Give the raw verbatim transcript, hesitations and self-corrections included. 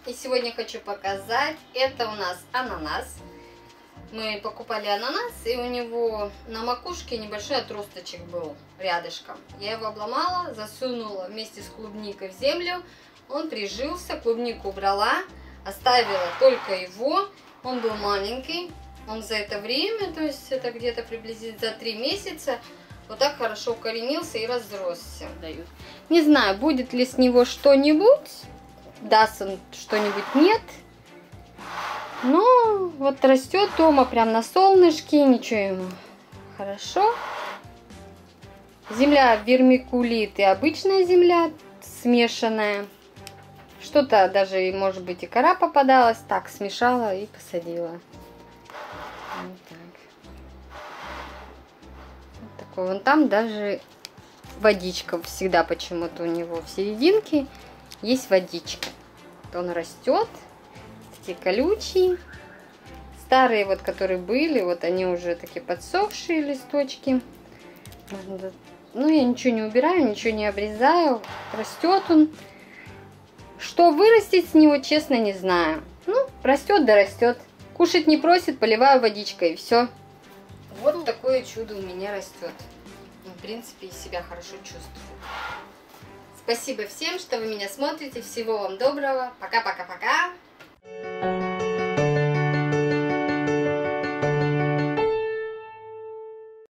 И сегодня хочу показать, это у нас ананас. Мы покупали ананас, и у него на макушке небольшой отросточек был рядышком. Я его обломала, засунула вместе с клубникой в землю. Он прижился, клубнику убрала, оставила только его. Он был маленький. Он за это время, то есть это где-то приблизительно за три месяца, вот так хорошо укоренился и разросся. Не знаю, будет ли с него что-нибудь, даст он что-нибудь, нет. Но вот растет дома прям на солнышке, ничего ему. Хорошо. Земля вермикулит и обычная земля смешанная. Что-то даже, может быть, и кора попадалась. Так, смешала и посадила. Вот так. Вот такой. Вон там даже водичка всегда почему-то у него в серединке есть водичка. Вот он растет. Такие колючие. Старые, вот, которые были, вот они уже такие подсохшие листочки. Ну, я ничего не убираю, ничего не обрезаю. Растет он. Что вырастить с него, честно, не знаю. Ну, растет да растет. Кушать не просит, поливаю водичкой, и все. Вот такое чудо у меня растет. В принципе, и себя хорошо чувствую. Спасибо всем, что вы меня смотрите. Всего вам доброго. Пока-пока-пока.